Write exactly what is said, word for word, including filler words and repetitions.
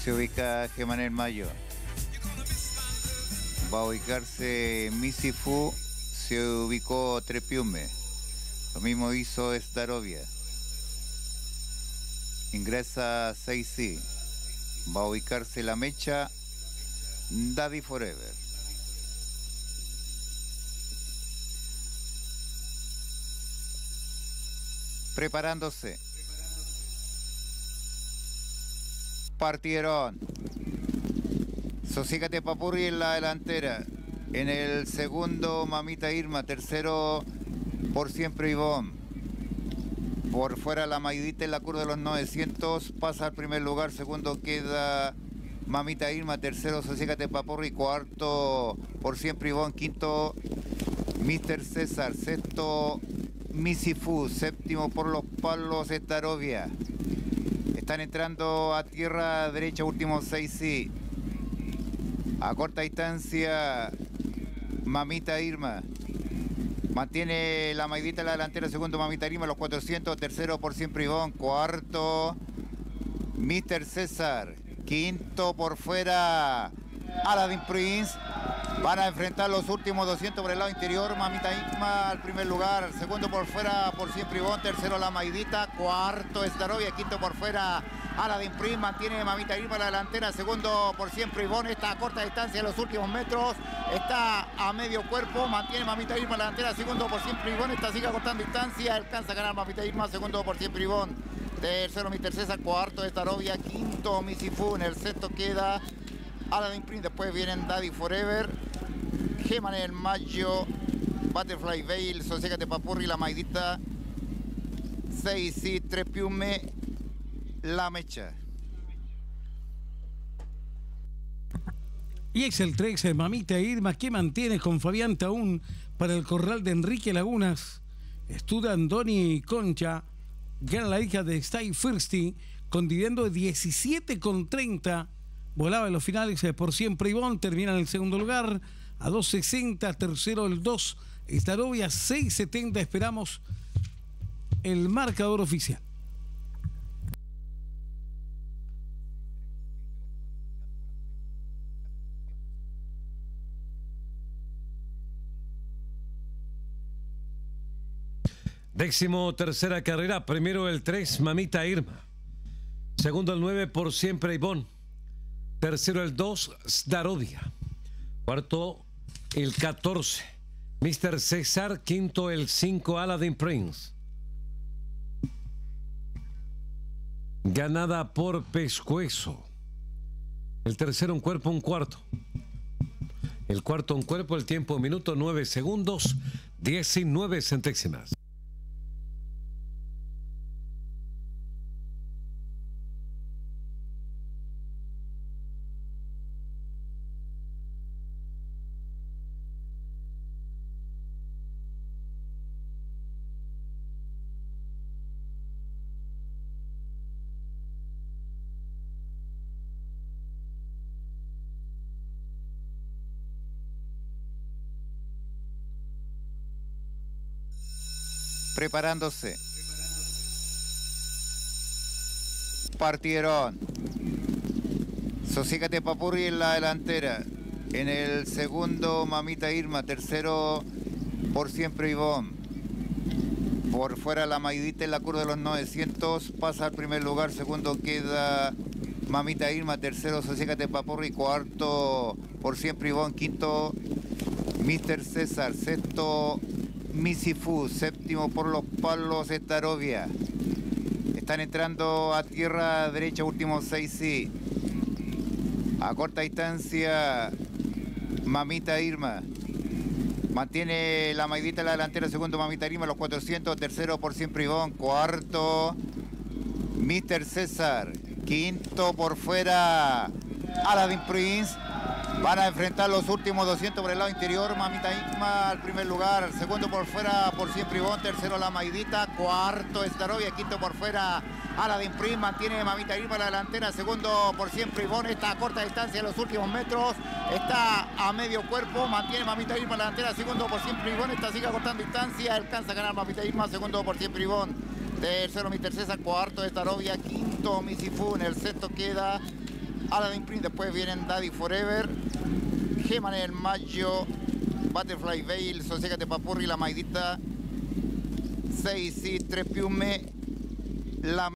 se ubica Gemanel Mayo. Va a ubicarse Misifu, se ubicó Trepiume. Lo mismo hizo Starovia. Ingresa seis C. Va a ubicarse La Mecha, Daddy Forever. Preparándose. Partieron. Sosígate Papurri en la delantera. En el segundo Mamita Irma. Tercero Por Siempre Ivonne. Por fuera La Maidita en la curva de los novecientos. Pasa al primer lugar. Segundo queda Mamita Irma. Tercero Sosígate Papurri. Cuarto Por Siempre Ivonne. Quinto mister César. Sexto Misifu. Séptimo Por los Palos Starovia. Están entrando a tierra derecha, últimos seis C. A corta distancia, Mamita Irma. Mantiene La Maidita en la delantera, segundo Mamita Irma, los cuatrocientos. Tercero Por Siempre Ivonne. Cuarto, mister César. Quinto por fuera, Aladdin Prince. Van a enfrentar los últimos doscientos por el lado interior. Mamita Irma al primer lugar. Segundo por fuera, Por Siempre Ivonne. Tercero La Maidita. Cuarto Starovia. Quinto por fuera, Aladdin Prince. Mantiene Mamita Irma la delantera. Segundo Por Siempre Ivonne. Está a corta distancia en los últimos metros. Está a medio cuerpo. Mantiene Mamita Irma la delantera. Segundo Por Siempre Ivonne. Esta sigue cortando distancia. Alcanza a ganar Mamita Irma. Segundo Por Siempre Ivonne. Tercero mister César. Cuarto Starovia. Quinto Misifu. En el sexto queda Aladdin Prince. Después vienen Daddy Forever, Gemanel Mayo, Butterfly Veil, Sosígate Papurri, La Maidita, seis C, Trepiume, La Mecha. Y es el trece, Mamita Irma, que mantiene con Fabián Taún para el corral de Enrique Lagunas. Estuda Andoni Concha, gana la hija de Stay Firsty, con dividendo de diecisiete con treinta. Volaba en los finales Por Siempre Ivonne, termina en el segundo lugar a dos sesenta, tercero el dos, Starovia seis setenta. Esperamos el marcador oficial. Décimo tercera carrera, primero el tres, Mamita Irma. Segundo el nueve, Por Siempre Ivonne. Tercero el dos, Starovia. Cuarto el catorce, mister César. Quinto el cinco, Aladdin Prince. Ganada por pescuezo. El tercero un cuerpo, un cuarto. El cuarto un cuerpo, el tiempo minuto nueve segundos, diecinueve centésimas. Preparándose. Partieron. Sosígate Papurri en la delantera. En el segundo Mamita Irma. Tercero Por Siempre Ivonne. Por fuera La Maidita en la curva de los novecientos. Pasa al primer lugar. Segundo queda Mamita Irma. Tercero Sosígate Papurri. Cuarto Por Siempre Ivonne. Quinto mister César. Sexto Misifu. Séptimo Por los Palos Starovia. Están entrando a tierra derecha, últimos seis C. A corta distancia, Mamita Irma. Mantiene La Maidita en la delantera, segundo Mamita Irma, los cuatrocientos. Tercero Por Siempre Ivonne. Cuarto mister César. Quinto por fuera, Aladdin Prince. Van a enfrentar los últimos doscientos por el lado interior. Mamita Irma al primer lugar. Segundo por fuera, Por Siempre Ivonne. Tercero La Maidita. Cuarto Starovia. Quinto por fuera, Aladdin Prince. Mantiene Mamita Irma la delantera. Segundo Por Siempre Ivonne. Está a corta distancia en los últimos metros. Está a medio cuerpo. Mantiene Mamita Irma la delantera. Segundo Por Siempre Ivonne. Esta sigue cortando distancia. Alcanza a ganar Mamita Irma. Segundo Por Siempre Ivonne. Tercero mister César. Cuarto Starovia. Quinto Misifu. En el sexto queda Aladdin Prince, después vienen Daddy Forever, Geman en el mayo, Butterfly Veil, Sosiégate Papurri, La Maidita, seis y tres Piume, La